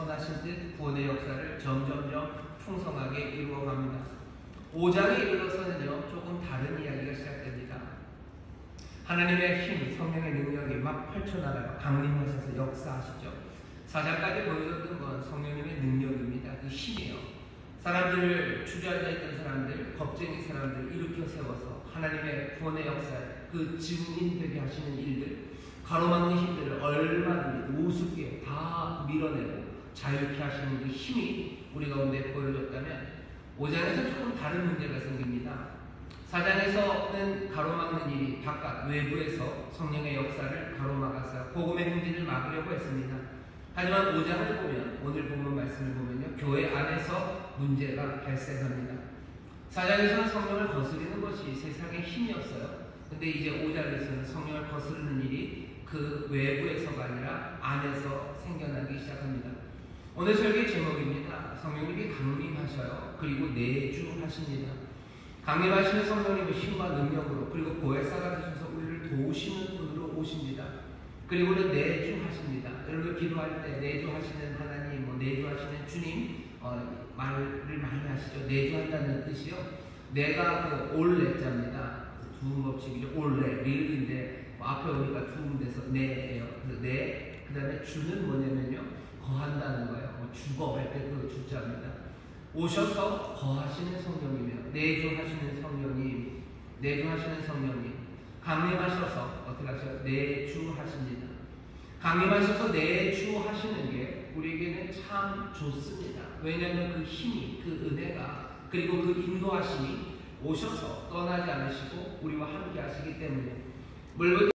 선하신 뜻 구원의 역사를 점점점 풍성하게 이루어갑니다. 5장에 이르러서는요 조금 다른 이야기가 시작됩니다. 하나님의 힘, 성령의 능력이 막 펼쳐나가요. 강림하셔서 역사하시죠. 4장까지 보여줬던 건 성령님의 능력입니다. 그 힘이에요. 사람들을 주저앉아 있던 사람들, 겁쟁이 사람들 일으켜 세워서 하나님의 구원의 역사에 그 증인 되게 하시는 일들, 가로막는 힘들을 얼마든지 우습게 다 밀어내고 자유케 하시는 그 힘이 우리 가운데 보여줬다면 5장에서 조금 다른 문제가 생깁니다. 4장에서는 가로막는 일이 바깥 외부에서 성령의 역사를 가로막아서 복음의 행진을 막으려고 했습니다. 하지만 5장을 보면, 오늘 본문 말씀을 보면요 교회 안에서 문제가 발생합니다. 4장에서는 성령을 거스리는 것이 세상의 힘이었어요. 근데 이제 5장에서는 성령을 거스르는 일이 그 외부에서가 아니라 안에서 생겨나기 시작합니다. 오늘 설교의 제목입니다. 성령님이 강림하셔요. 그리고 내주하십니다. 강림하시는 성령님의 힘과 능력으로, 그리고 보혜사가 되셔서 우리를 도우시는 분으로 오십니다. 그리고는 내주하십니다. 여러분 기도할 때 내주하시는 하나님, 내주하시는 주님 말을 많이 하시죠. 내주한다는 뜻이요. 내가 그 올레자입니다. 두음 법칙이죠. 올레, 리을인데 앞에 오니까 두음돼서 내예요. 내, 그 다음에 주는 뭐냐면요 거한다는 거예요. 주거 할 때 그 주자입니다. 오셔서 거하시는 성령이며 내주하시는 성령님, 내주하시는 성령님 강림하셔서 어떻게 하셔요? 내주하십니다. 강림하셔서 내주하시는 게 우리에게는 참 좋습니다. 왜냐하면 그 힘이, 그 은혜가, 그리고 그 인도하심이 오셔서 떠나지 않으시고 우리와 함께 하시기 때문에 물론